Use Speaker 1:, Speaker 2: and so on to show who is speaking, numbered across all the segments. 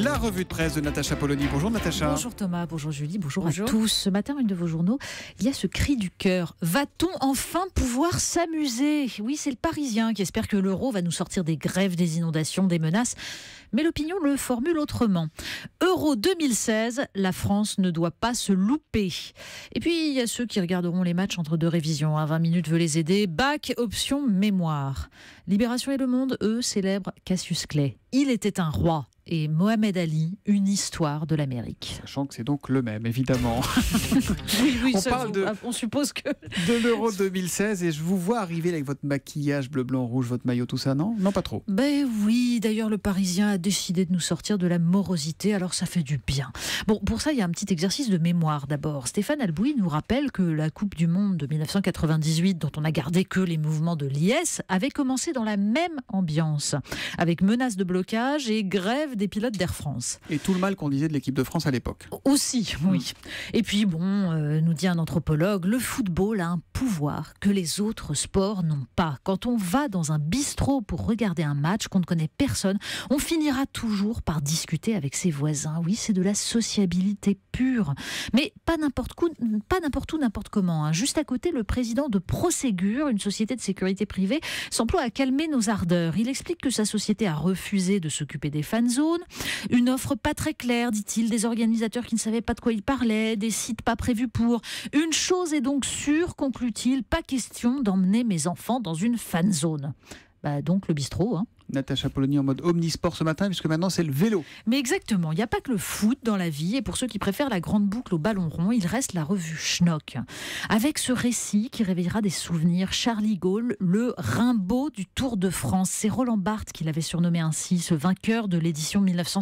Speaker 1: La revue de presse de Natacha Polony. Bonjour Natacha.
Speaker 2: Bonjour Thomas, bonjour Julie, bonjour à tous. Ce matin, une de vos journaux, il y a ce cri du cœur. Va-t-on enfin pouvoir s'amuser ? Oui, c'est le Parisien qui espère que l'euro va nous sortir des grèves, des inondations, des menaces. Mais l'opinion le formule autrement. Euro 2016, la France ne doit pas se louper. Et puis, il y a ceux qui regarderont les matchs entre deux révisions. 20 minutes veut les aider. Bac, option, mémoire. Libération et Le Monde, eux, célèbrent Cassius Clay. Il était un roi. Et Mohamed Ali, une histoire de l'Amérique.
Speaker 1: Sachant que c'est donc le même, évidemment.
Speaker 2: Oui,
Speaker 1: on
Speaker 2: suppose que...
Speaker 1: de l'Euro 2016 et je vous vois arriver avec votre maquillage bleu, blanc, rouge, votre maillot, tout ça, non ? Non, pas trop.
Speaker 2: Ben oui, d'ailleurs le Parisien a décidé de nous sortir de la morosité, alors ça fait du bien. Bon, pour ça, il y a un petit exercice de mémoire d'abord. Stéphane Albouy nous rappelle que la Coupe du Monde de 1998, dont on a gardé que les mouvements de l'IS, avait commencé dans la même ambiance, avec menaces de blocage et grève des pilotes d'Air France.
Speaker 1: Et tout le mal qu'on disait de l'équipe de France à l'époque.
Speaker 2: Aussi, oui. Et puis nous dit un anthropologue, le football a un pouvoir que les autres sports n'ont pas. Quand on va dans un bistrot pour regarder un match, qu'on ne connaît personne, on finira toujours par discuter avec ses voisins. Oui, c'est de la sociabilité pure. Mais pas n'importe où, n'importe comment. Juste à côté, le président de Prosegur, une société de sécurité privée, s'emploie à calmer nos ardeurs. Il explique que sa société a refusé de s'occuper des fan zones. Une offre pas très claire, dit-il, des organisateurs qui ne savaient pas de quoi ils parlaient, des sites pas prévus pour. Une chose est donc sûre, conclut-il, pas question d'emmener mes enfants dans une fan zone. Donc le bistrot,
Speaker 1: Natacha Polony en mode omnisport ce matin, puisque maintenant c'est le vélo.
Speaker 2: Mais exactement, il n'y a pas que le foot dans la vie, et pour ceux qui préfèrent la grande boucle au ballon rond, il reste la revue Schnock. Avec ce récit qui réveillera des souvenirs, Charlie Gaulle, le Rimbaud du Tour de France. C'est Roland Barthes qui l'avait surnommé ainsi, ce vainqueur de l'édition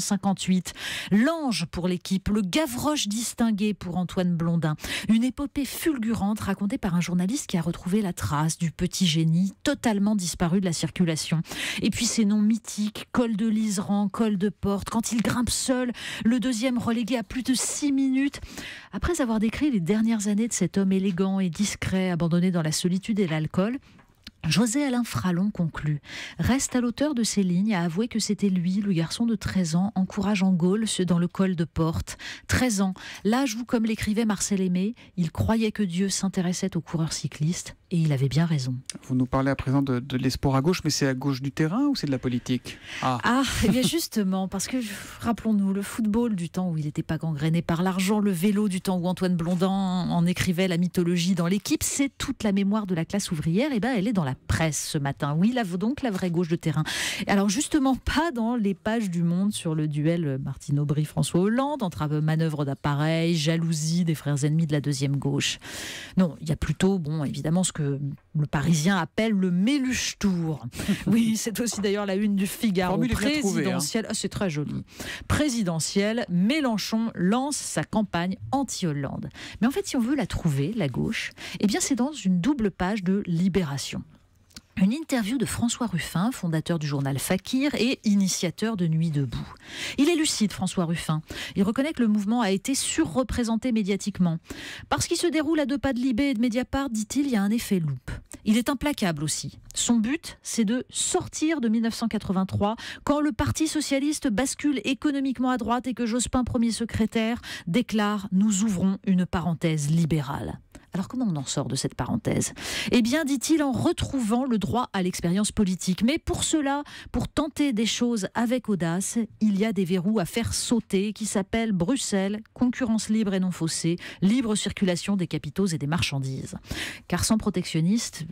Speaker 2: 1958. L'ange pour l'équipe, le Gavroche distingué pour Antoine Blondin. Une épopée fulgurante racontée par un journaliste qui a retrouvé la trace du petit génie totalement disparu de la circulation. Et puis ces noms mythiques, col de Liseran, col de Porte, quand il grimpe seul, le deuxième relégué à plus de 6 minutes. Après avoir décrit les dernières années de cet homme élégant et discret, abandonné dans la solitude et l'alcool, José-Alain Fralon conclut. Reste à l'auteur de ces lignes à avouer que c'était lui, le garçon de 13 ans, encourageant Gaulle dans le col de Porte. 13 ans, l'âge où, comme l'écrivait Marcel Aimé, il croyait que Dieu s'intéressait aux coureurs cyclistes, et il avait bien raison.
Speaker 1: Vous nous parlez à présent de l'espoir à gauche, mais c'est à gauche du terrain ou c'est de la politique ?
Speaker 2: Eh bien justement, parce que, rappelons-nous, le football du temps où il n'était pas gangréné par l'argent, le vélo du temps où Antoine Blondin en écrivait la mythologie dans l'équipe, c'est toute la mémoire de la classe ouvrière, et elle est dans la presse ce matin. Oui, donc la vraie gauche de terrain. Alors justement, pas dans les pages du Monde sur le duel Martine Aubry-François Hollande, entre manœuvre d'appareil, jalousie des frères ennemis de la deuxième gauche. Non, il y a plutôt, évidemment, ce que le Parisien appelle le Méluche Tour. Oui, c'est aussi d'ailleurs la une du Figaro. Présidentielle, c'est très joli. Présidentielle, Mélenchon lance sa campagne anti-Hollande. Mais en fait, si on veut la trouver, la gauche, c'est dans une double page de Libération. Une interview de François Ruffin, fondateur du journal Fakir et initiateur de Nuit debout. Il est lucide, François Ruffin. Il reconnaît que le mouvement a été surreprésenté médiatiquement. Parce qu'il se déroule à 2 pas de Libé et de Mediapart, dit-il, il y a un effet loupe. Il est implacable aussi. Son but, c'est de sortir de 1983, quand le Parti socialiste bascule économiquement à droite et que Jospin, premier secrétaire, déclare « Nous ouvrons une parenthèse libérale ». Alors comment on en sort de cette parenthèse ? Dit-il, en retrouvant le droit à l'expérience politique. Mais pour cela, pour tenter des choses avec audace, il y a des verrous à faire sauter qui s'appellent Bruxelles, concurrence libre et non faussée, libre circulation des capitaux et des marchandises. Car sans protectionnisme,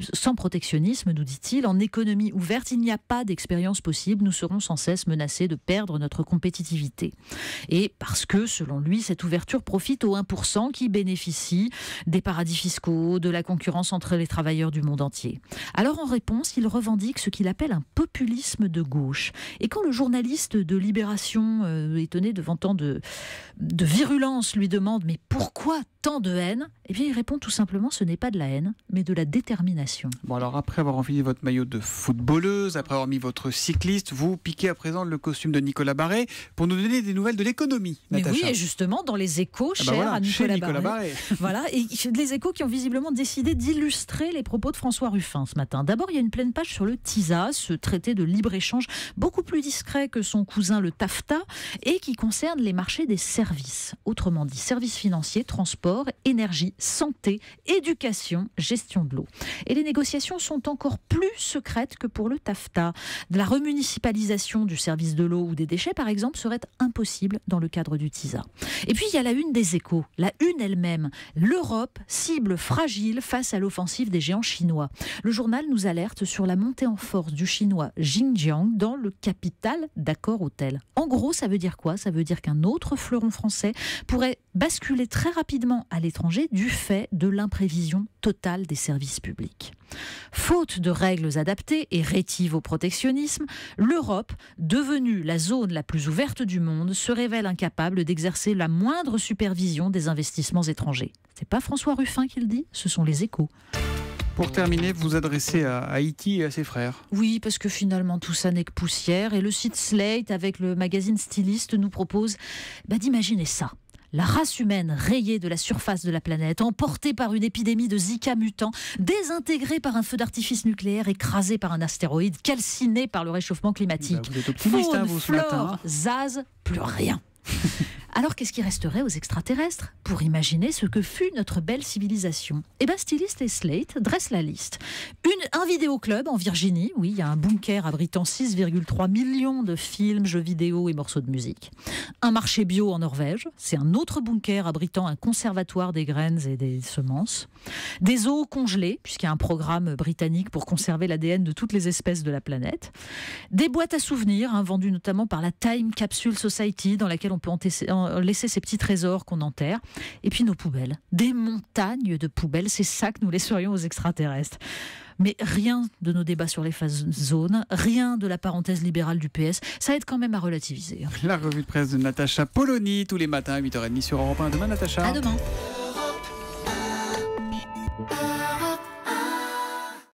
Speaker 2: nous dit-il, en économie ouverte, il n'y a pas d'expérience possible. Nous serons sans cesse menacés de perdre notre compétitivité. Et parce que, selon lui, cette ouverture profite aux 1% qui bénéficient des paradis fiscaux, de la concurrence entre les travailleurs du monde entier. Alors en réponse, il revendique ce qu'il appelle un populisme de gauche. Et quand le journaliste de Libération, étonné devant tant de virulence, lui demande « Mais pourquoi tant de haine ?» il répond tout simplement « Ce n'est pas de la haine, mais de la détermination. »
Speaker 1: Bon alors, après avoir enfilé votre maillot de footballeuse, après avoir mis votre cycliste, vous piquez à présent le costume de Nicolas Barré pour nous donner des nouvelles de l'économie, Natacha.
Speaker 2: Mais oui, et justement, dans les Échos, à
Speaker 1: Nicolas
Speaker 2: Nicolas Barré.
Speaker 1: Barré.
Speaker 2: Voilà, et Les Échos qui ont visiblement décidé d'illustrer les propos de François Ruffin ce matin. D'abord, il y a une pleine page sur le TISA, ce traité de libre-échange beaucoup plus discret que son cousin le TAFTA et qui concerne les marchés des services. Autrement dit, services financiers, transport, énergie, santé, éducation, gestion de l'eau. Et les négociations sont encore plus secrètes que pour le TAFTA. De la remunicipalisation du service de l'eau ou des déchets, par exemple, serait impossible dans le cadre du TISA. Et puis, il y a la une des Échos, la une elle-même. L'Europe, cible fragile face à l'offensive des géants chinois. Le journal nous alerte sur la montée en force du chinois Xinjiang dans le capital d'Accor-Hôtel. En gros, ça veut dire quoi? Ça veut dire qu'un autre fleuron français pourrait basculer très rapidement à l'étranger du fait de l'imprévision totale des services publics. Faute de règles adaptées et rétives au protectionnisme, l'Europe, devenue la zone la plus ouverte du monde, se révèle incapable d'exercer la moindre supervision des investissements étrangers. C'est pas François Ruffin qui le dit, ce sont les Échos.
Speaker 1: Pour terminer, vous vous adressez à Haïti et à ses frères.
Speaker 2: Oui, parce que finalement tout ça n'est que poussière et le site Slate avec le magazine Styliste nous propose d'imaginer ça. La race humaine rayée de la surface de la planète, emportée par une épidémie de Zika mutant, désintégrée par un feu d'artifice nucléaire, écrasée par un astéroïde, calcinée par le réchauffement climatique.
Speaker 1: Vous êtes optimiste,
Speaker 2: Faune,
Speaker 1: vous, ce
Speaker 2: flore,
Speaker 1: matin.
Speaker 2: zaz, plus rien. Alors qu'est-ce qui resterait aux extraterrestres pour imaginer ce que fut notre belle civilisation? Styliste et Slate dressent la liste. Un vidéoclub en Virginie, oui, il y a un bunker abritant 6,3 millions de films, jeux vidéo et morceaux de musique. Un marché bio en Norvège, c'est un autre bunker abritant un conservatoire des graines et des semences. Des zoos congelés, puisqu'il y a un programme britannique pour conserver l'ADN de toutes les espèces de la planète. Des boîtes à souvenirs, vendues notamment par la Time Capsule Society, dans laquelle on peut laisser ces petits trésors qu'on enterre. Et puis nos poubelles. Des montagnes de poubelles, c'est ça que nous laisserions aux extraterrestres. Mais rien de nos débats sur les phases zones, rien de la parenthèse libérale du PS, ça aide quand même à relativiser.
Speaker 1: La revue de presse de Natacha Polony, tous les matins à 8h30 sur Europe 1. À demain, Natacha.
Speaker 2: À demain.